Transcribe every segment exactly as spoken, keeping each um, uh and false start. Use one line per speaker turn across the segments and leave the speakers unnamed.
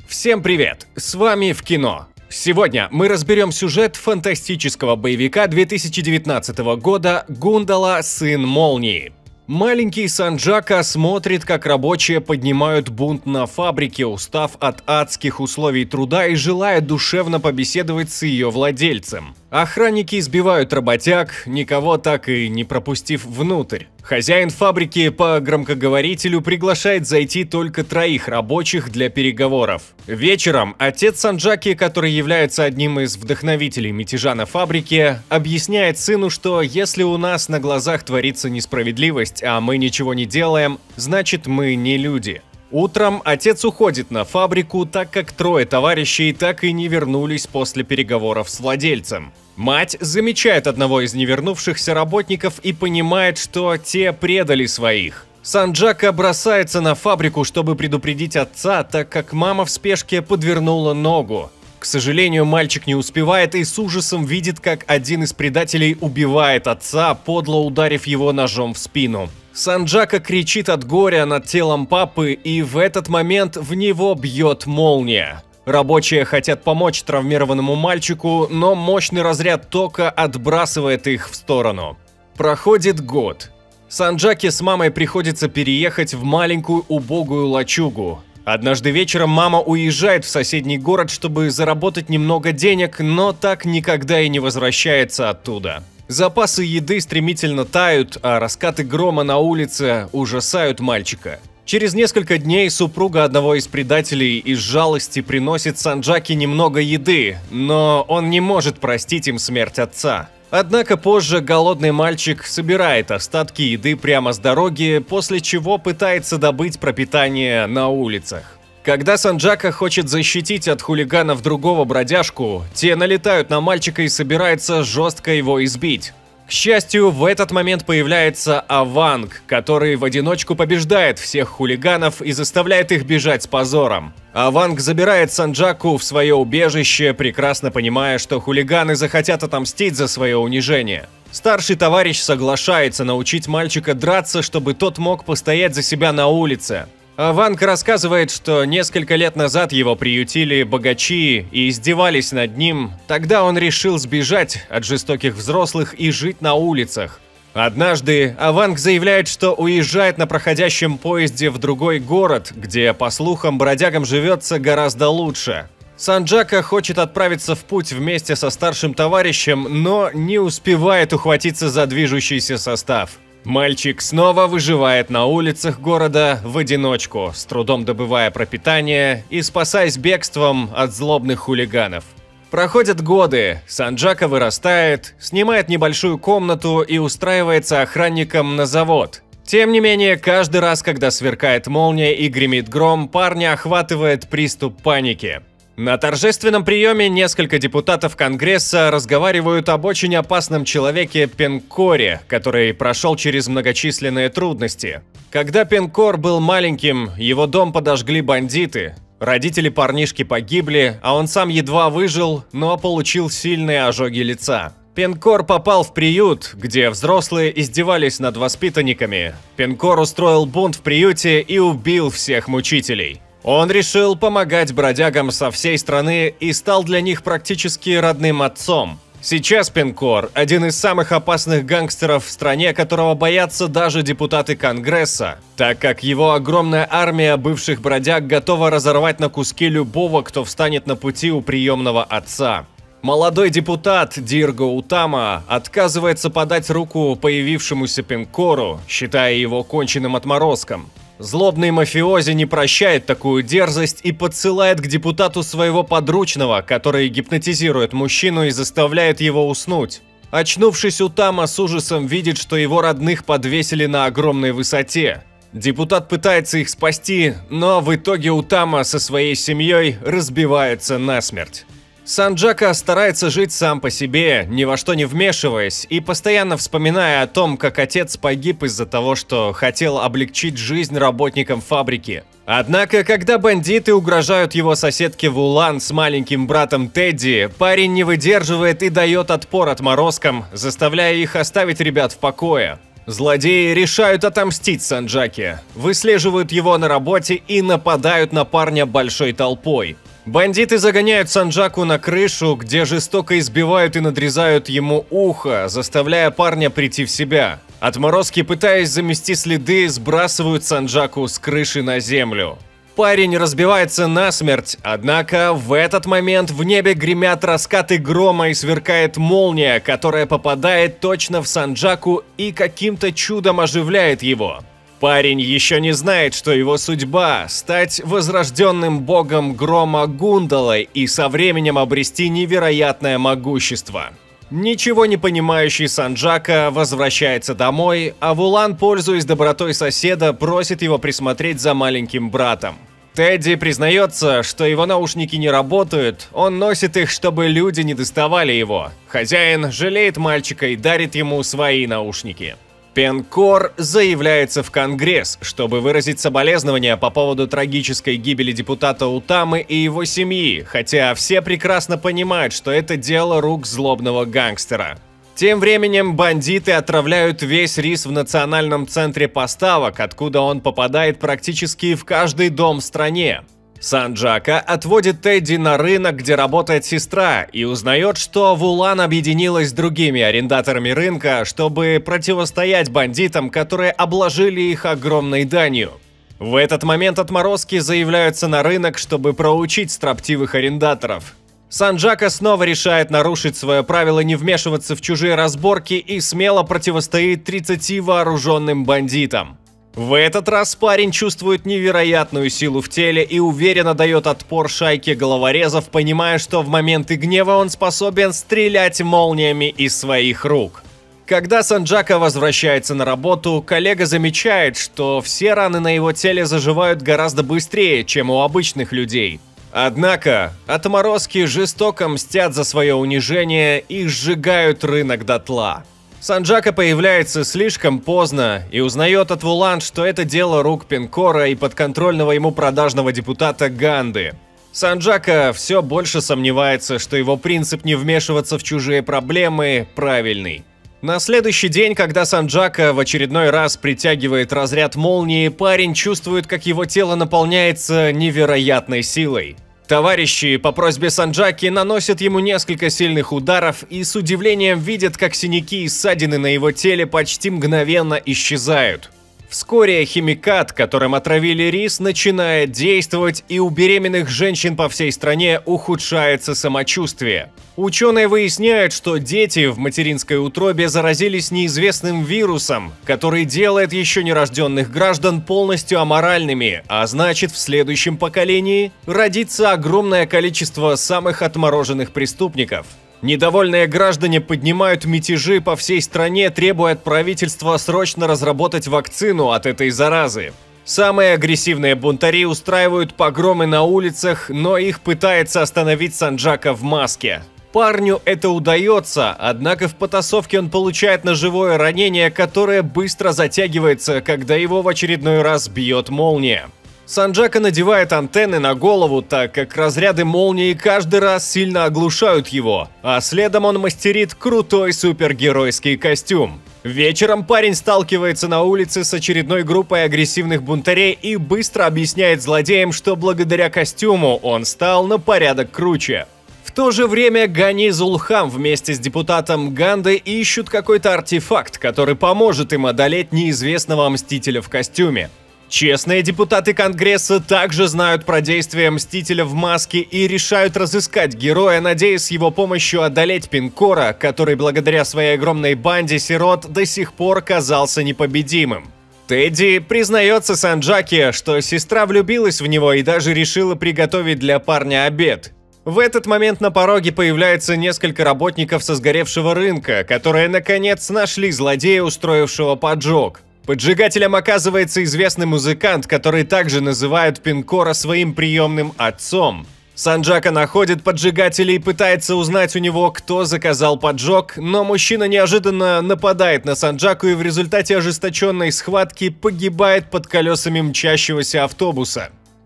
Всем привет! С вами в кино. Сегодня мы разберем сюжет фантастического боевика две тысячи девятнадцатого года «Гундала. Сын молнии». Маленький Санджака смотрит, как рабочие поднимают бунт на фабрике, устав от адских условий труда и желая душевно побеседовать с ее владельцем. Охранники избивают работяг, никого так и не пропустив внутрь. Хозяин фабрики по громкоговорителю приглашает зайти только троих рабочих для переговоров. Вечером отец Санджаки, который является одним из вдохновителей мятежа на фабрике, объясняет сыну, что если у нас на глазах творится несправедливость, а мы ничего не делаем, значит мы не люди. Утром отец уходит на фабрику, так как трое товарищей так и не вернулись после переговоров с владельцем. Мать замечает одного из невернувшихся работников и понимает, что те предали своих. Санджака бросается на фабрику, чтобы предупредить отца, так как мама в спешке подвернула ногу. К сожалению, мальчик не успевает и с ужасом видит, как один из предателей убивает отца, подло ударив его ножом в спину. Санджака кричит от горя над телом папы, и в этот момент в него бьет молния. Рабочие хотят помочь травмированному мальчику, но мощный разряд тока отбрасывает их в сторону. Проходит год. Санджаке с мамой приходится переехать в маленькую убогую лачугу. Однажды вечером мама уезжает в соседний город, чтобы заработать немного денег, но так никогда и не возвращается оттуда. Запасы еды стремительно тают, а раскаты грома на улице ужасают мальчика. Через несколько дней супруга одного из предателей из жалости приносит Санджаке немного еды, но он не может простить им смерть отца. Однако позже голодный мальчик собирает остатки еды прямо с дороги, после чего пытается добыть пропитание на улицах. Когда Санджака хочет защитить от хулиганов другого бродяжку, те налетают на мальчика и собираются жестко его избить. К счастью, в этот момент появляется Аванг, который в одиночку побеждает всех хулиганов и заставляет их бежать с позором. Аванг забирает Санджаку в свое убежище, прекрасно понимая, что хулиганы захотят отомстить за свое унижение. Старший товарищ соглашается научить мальчика драться, чтобы тот мог постоять за себя на улице. Аванг рассказывает, что несколько лет назад его приютили богачи и издевались над ним. Тогда он решил сбежать от жестоких взрослых и жить на улицах. Однажды Аванг заявляет, что уезжает на проходящем поезде в другой город, где, по слухам, бродягам живется гораздо лучше. Санджака хочет отправиться в путь вместе со старшим товарищем, но не успевает ухватиться за движущийся состав. Мальчик снова выживает на улицах города в одиночку, с трудом добывая пропитание и спасаясь бегством от злобных хулиганов. Проходят годы, Санджака вырастает, снимает небольшую комнату и устраивается охранником на завод. Тем не менее, каждый раз, когда сверкает молния и гремит гром, парня охватывает приступ паники. На торжественном приеме несколько депутатов Конгресса разговаривают об очень опасном человеке Пенкоре, который прошел через многочисленные трудности. Когда Пенкор был маленьким, его дом подожгли бандиты. Родители парнишки погибли, а он сам едва выжил, но получил сильные ожоги лица. Пенкор попал в приют, где взрослые издевались над воспитанниками. Пенкор устроил бунт в приюте и убил всех мучителей. Он решил помогать бродягам со всей страны и стал для них практически родным отцом. Сейчас Пенкор – один из самых опасных гангстеров в стране, которого боятся даже депутаты Конгресса, так как его огромная армия бывших бродяг готова разорвать на куски любого, кто встанет на пути у приемного отца. Молодой депутат Дирго Утама отказывается подать руку появившемуся Пенкору, считая его конченным отморозком. Злобный мафиози не прощает такую дерзость и подсылает к депутату своего подручного, который гипнотизирует мужчину и заставляет его уснуть. Очнувшись, Утама с ужасом видит, что его родных подвесили на огромной высоте. Депутат пытается их спасти, но в итоге Утама со своей семьей разбивается насмерть. Санджака старается жить сам по себе, ни во что не вмешиваясь, и постоянно вспоминая о том, как отец погиб из-за того, что хотел облегчить жизнь работникам фабрики. Однако, когда бандиты угрожают его соседке Вулан с маленьким братом Тедди, парень не выдерживает и дает отпор отморозкам, заставляя их оставить ребят в покое. Злодеи решают отомстить Санджаке, выслеживают его на работе и нападают на парня большой толпой. Бандиты загоняют Санджаку на крышу, где жестоко избивают и надрезают ему ухо, заставляя парня прийти в себя. Отморозки, пытаясь замести следы, сбрасывают Санджаку с крыши на землю. Парень разбивается насмерть, однако в этот момент в небе гремят раскаты грома и сверкает молния, которая попадает точно в Санджаку и каким-то чудом оживляет его. Парень еще не знает, что его судьба – стать возрожденным богом грома Гундалой и со временем обрести невероятное могущество. Ничего не понимающий Санджака возвращается домой, а Вулан, пользуясь добротой соседа, просит его присмотреть за маленьким братом. Тедди признается, что его наушники не работают, он носит их, чтобы люди не доставали его. Хозяин жалеет мальчика и дарит ему свои наушники. Пенкор заявляется в Конгресс, чтобы выразить соболезнования по поводу трагической гибели депутата Утамы и его семьи, хотя все прекрасно понимают, что это дело рук злобного гангстера. Тем временем бандиты отравляют весь рис в национальном центре поставок, откуда он попадает практически в каждый дом в стране. Санджака отводит Тедди на рынок, где работает сестра, и узнает, что Вулан объединилась с другими арендаторами рынка, чтобы противостоять бандитам, которые обложили их огромной данью. В этот момент отморозки заявляются на рынок, чтобы проучить строптивых арендаторов. Санджака снова решает нарушить свое правило не вмешиваться в чужие разборки и смело противостоит тридцати вооруженным бандитам. В этот раз парень чувствует невероятную силу в теле и уверенно дает отпор шайке головорезов, понимая, что в моменты гнева он способен стрелять молниями из своих рук. Когда Санджака возвращается на работу, коллега замечает, что все раны на его теле заживают гораздо быстрее, чем у обычных людей. Однако, отморозки жестоко мстят за свое унижение и сжигают рынок дотла. Санджака появляется слишком поздно и узнает от Вулан, что это дело рук Пенкора и подконтрольного ему продажного депутата Ганды. Санджака все больше сомневается, что его принцип не вмешиваться в чужие проблемы правильный. На следующий день, когда Санджака в очередной раз притягивает разряд молнии, парень чувствует, как его тело наполняется невероятной силой. Товарищи по просьбе Санджаки наносят ему несколько сильных ударов и с удивлением видят, как синяки и ссадины на его теле почти мгновенно исчезают. Вскоре химикат, которым отравили рис, начинает действовать, и у беременных женщин по всей стране ухудшается самочувствие. Ученые выясняют, что дети в материнской утробе заразились неизвестным вирусом, который делает еще нерожденных граждан полностью аморальными, а значит, в следующем поколении родится огромное количество самых отмороженных преступников. Недовольные граждане поднимают мятежи по всей стране, требуя от правительства срочно разработать вакцину от этой заразы. Самые агрессивные бунтари устраивают погромы на улицах, но их пытается остановить Санджака в маске. Парню это удается, однако в потасовке он получает ножевое ранение, которое быстро затягивается, когда его в очередной раз бьет молния. Санджака надевает антенны на голову, так как разряды молнии каждый раз сильно оглушают его, а следом он мастерит крутой супергеройский костюм. Вечером парень сталкивается на улице с очередной группой агрессивных бунтарей и быстро объясняет злодеям, что благодаря костюму он стал на порядок круче. В то же время Гани Зулхам вместе с депутатом Гандой ищут какой-то артефакт, который поможет им одолеть неизвестного мстителя в костюме. Честные депутаты Конгресса также знают про действия Мстителя в маске и решают разыскать героя, надеясь с его помощью одолеть Пенкора, который благодаря своей огромной банде сирот до сих пор казался непобедимым. Тедди признается Санджаке, что сестра влюбилась в него и даже решила приготовить для парня обед. В этот момент на пороге появляется несколько работников со сгоревшего рынка, которые наконец нашли злодея, устроившего поджог. Поджигателем оказывается известный музыкант, который также называют Пенкора своим приемным отцом. Санджака находит поджигателя и пытается узнать у него, кто заказал поджог, но мужчина неожиданно нападает на Санджаку и в результате ожесточенной схватки погибает под колесами мчащегося автобуса.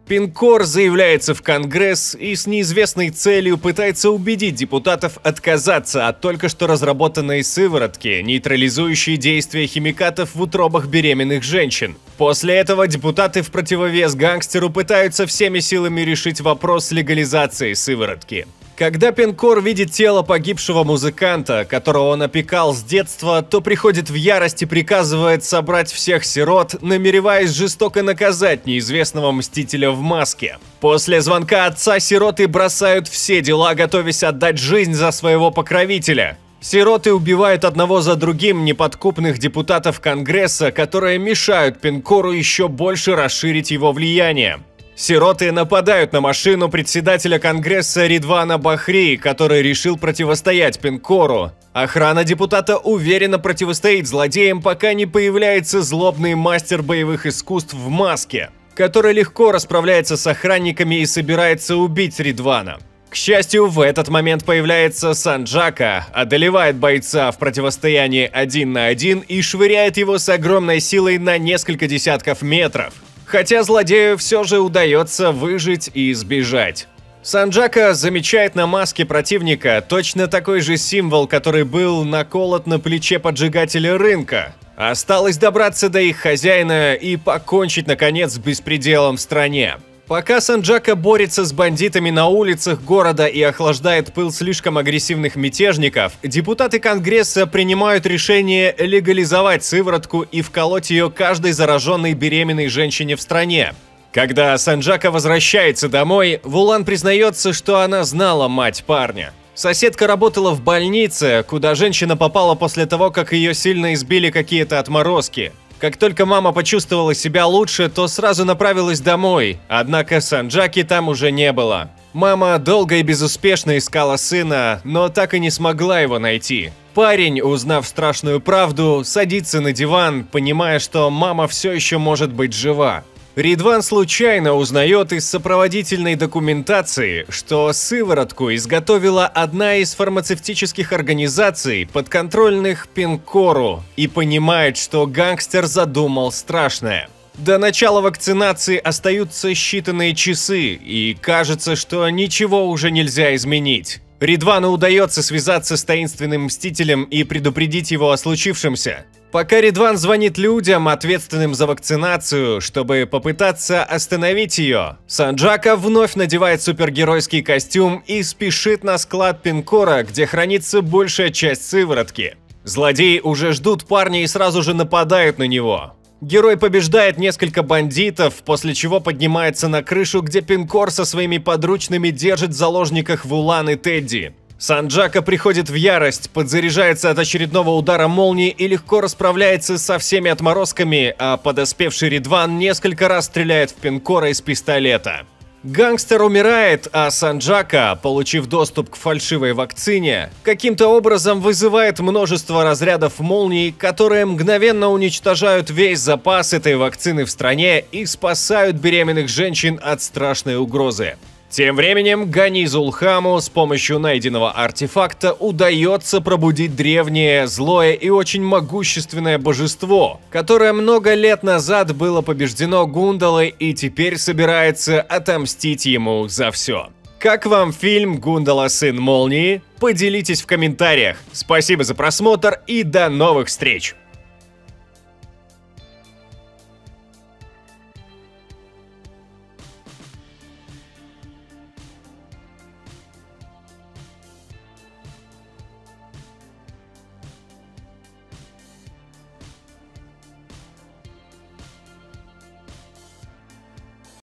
Пинкор заявляется в Конгресс и с неизвестной целью пытается убедить депутатов отказаться от только что разработанной сыворотки, нейтрализующей действие химикатов в утробах беременных женщин. После этого депутаты в противовес гангстеру пытаются всеми силами решить вопрос с легализацией сыворотки. Когда Пинкор видит тело погибшего музыканта, которого он опекал с детства, то приходит в ярость и приказывает собрать всех сирот, намереваясь жестоко наказать неизвестного мстителя в маске. После звонка отца сироты бросают все дела, готовясь отдать жизнь за своего покровителя. Сироты убивают одного за другим неподкупных депутатов Конгресса, которые мешают Пинкору еще больше расширить его влияние. Сироты нападают на машину председателя Конгресса Ридвана Бахри, который решил противостоять Пинкору. Охрана депутата уверенно противостоит злодеям, пока не появляется злобный мастер боевых искусств в маске, который легко расправляется с охранниками и собирается убить Ридвана. К счастью, в этот момент появляется Санджака, одолевает бойца в противостоянии один на один и швыряет его с огромной силой на несколько десятков метров. Хотя злодею все же удается выжить и сбежать. Санджака замечает на маске противника точно такой же символ, который был наколот на плече поджигателя рынка. Осталось добраться до их хозяина и покончить, наконец, с беспределом в стране. Пока Санджака борется с бандитами на улицах города и охлаждает пыл слишком агрессивных мятежников, депутаты Конгресса принимают решение легализовать сыворотку и вколоть ее каждой зараженной беременной женщине в стране. Когда Санджака возвращается домой, Вулан признается, что она знала мать парня. Соседка работала в больнице, куда женщина попала после того, как ее сильно избили какие-то отморозки. Как только мама почувствовала себя лучше, то сразу направилась домой, однако Санджаки там уже не было. Мама долго и безуспешно искала сына, но так и не смогла его найти. Парень, узнав страшную правду, садится на диван, понимая, что мама все еще может быть жива. Ридван случайно узнает из сопроводительной документации, что сыворотку изготовила одна из фармацевтических организаций, подконтрольных Пинкору, и понимает, что гангстер задумал страшное. До начала вакцинации остаются считанные часы, и кажется, что ничего уже нельзя изменить. Ридвану удается связаться с таинственным мстителем и предупредить его о случившемся. Пока Ридван звонит людям, ответственным за вакцинацию, чтобы попытаться остановить ее, Санджака вновь надевает супергеройский костюм и спешит на склад Пинкора, где хранится большая часть сыворотки. Злодеи уже ждут парня и сразу же нападают на него. Герой побеждает несколько бандитов, после чего поднимается на крышу, где Пинкор со своими подручными держит в заложниках Вулан и Тедди. Санджака приходит в ярость, подзаряжается от очередного удара молнии и легко расправляется со всеми отморозками, а подоспевший Ридван несколько раз стреляет в Пинкора из пистолета. Гангстер умирает, а Санджака, получив доступ к фальшивой вакцине, каким-то образом вызывает множество разрядов молний, которые мгновенно уничтожают весь запас этой вакцины в стране и спасают беременных женщин от страшной угрозы. Тем временем Ганизул Хаму с помощью найденного артефакта удается пробудить древнее, злое и очень могущественное божество, которое много лет назад было побеждено Гундалой и теперь собирается отомстить ему за все. Как вам фильм «Гундала. Сын молнии»? Поделитесь в комментариях. Спасибо за просмотр и до новых встреч!